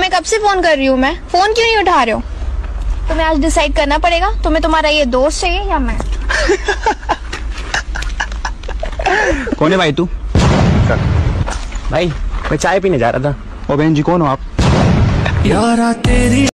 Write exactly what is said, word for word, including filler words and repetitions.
तुम्हें कब से फोन कर रही हूँ मैं, फोन क्यों नहीं उठा रहे हो? तुम्हें आज डिसाइड करना पड़ेगा, तुम्हें तुम्हारा ये दोस्त चाहिए या मैं? कौन है भाई तू? भाई मैं चाय पीने जा रहा था। ओ बहन जी कौन हो आप? यारा तेरी